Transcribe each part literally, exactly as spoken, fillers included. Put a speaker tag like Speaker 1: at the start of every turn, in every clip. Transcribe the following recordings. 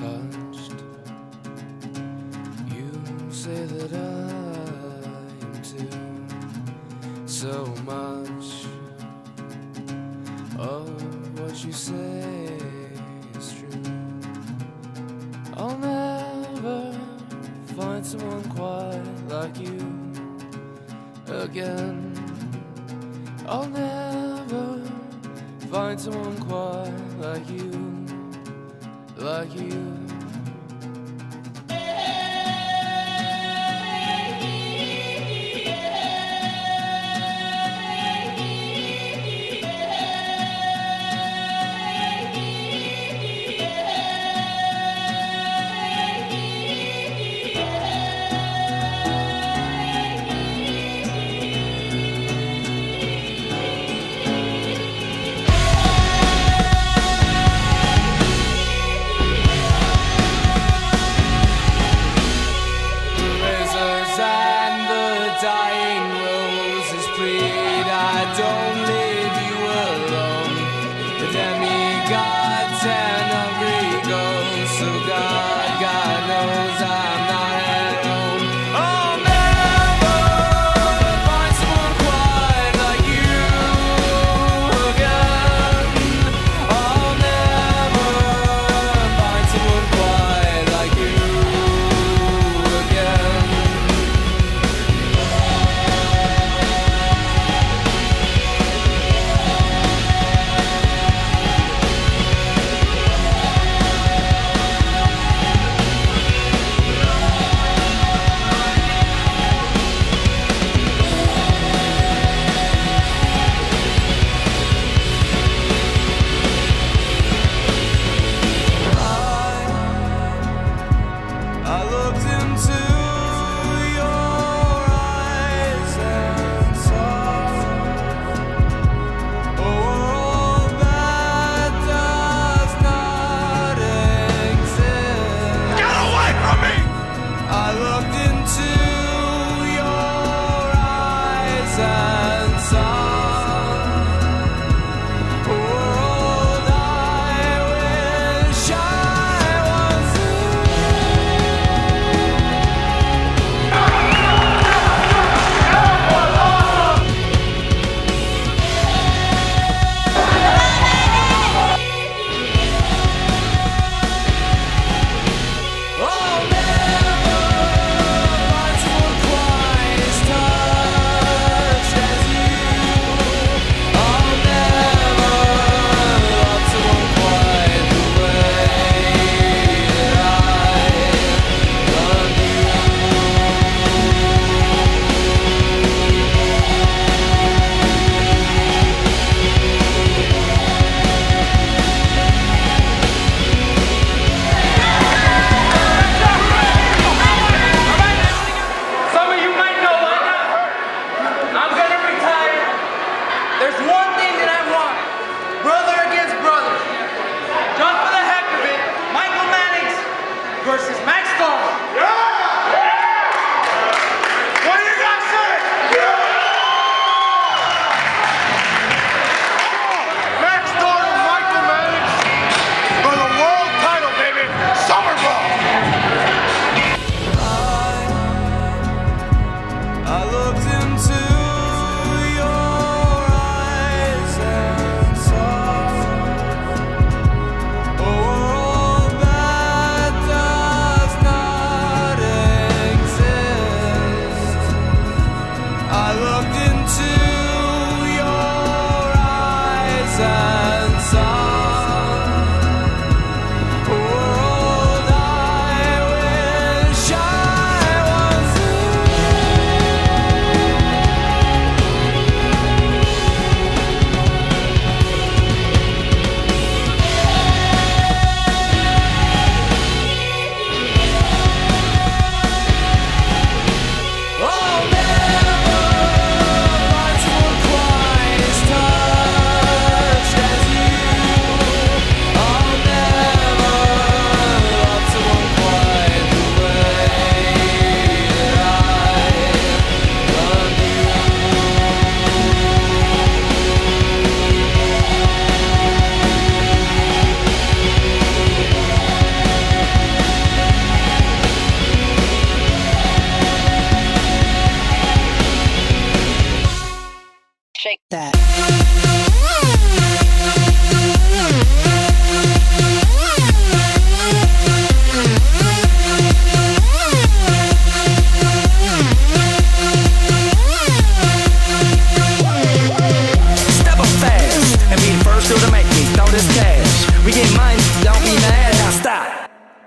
Speaker 1: touched. You say that I am too. So much of what you say is true. I'll never find someone quite like you again. I'll never find someone quite like you, like you.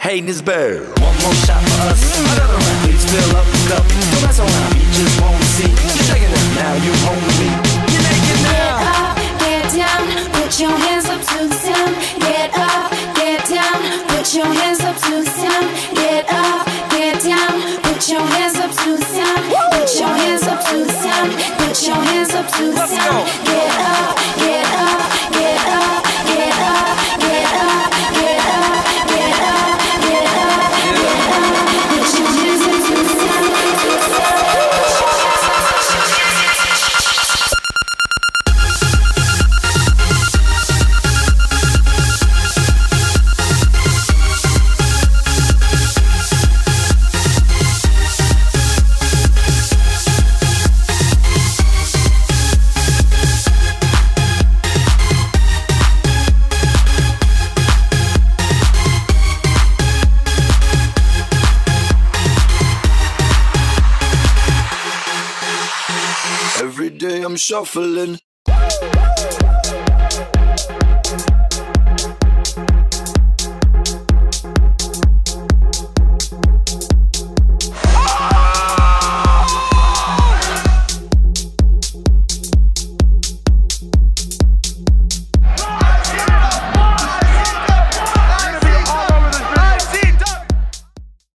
Speaker 2: hating is bad. One more shot for us, another round. Please fill up the cup. Don't mess around, we just wanna see. You're shaking it now, you home with me. You're naked now.
Speaker 3: Get up, get down, put your hands up to the sound. Get up, get down, put your hands up to the sound. Get up, get down, put your hands up to the sound. Put your hands up to the sound. Put your hands up to the sound. Get up, get up, get up, get up, get up, get up, get up, get up, get up. Put your hands up to the sound.
Speaker 2: Every day I'm shuffling,